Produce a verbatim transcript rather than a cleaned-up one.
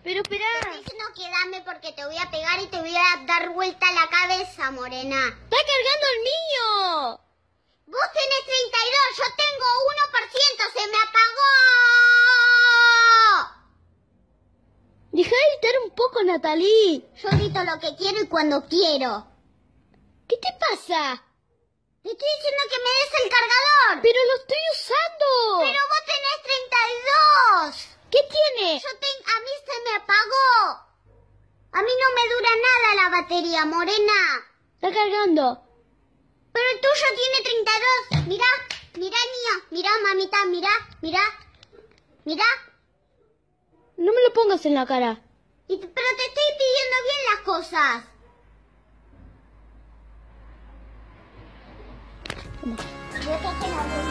Pero esperá. Te estoy diciendo que dame porque te voy a pegar y te voy a dar vuelta la cabeza, morena. ¡Está cargando el mío! Vos tenés treinta y dos, yo tengo uno por ciento, se me apagó. Deja de gritar un poco, Natalie. Yo grito lo que quiero y cuando quiero. ¿Qué te pasa? Te estoy diciendo que me des el cargador. Pero lo estoy usando. Pero vos tenés treinta y dos. ¿Qué tiene? Yo ten... A mí se me apagó. A mí no me dura nada la batería, morena. Está cargando. Pero el tuyo tiene treinta y dos. Mirá, mirá, niña. Mirá, mamita, mirá, mirá. Mirá. No me lo pongas en la cara. Y, pero te estoy pidiendo bien las cosas. Toma. Yo te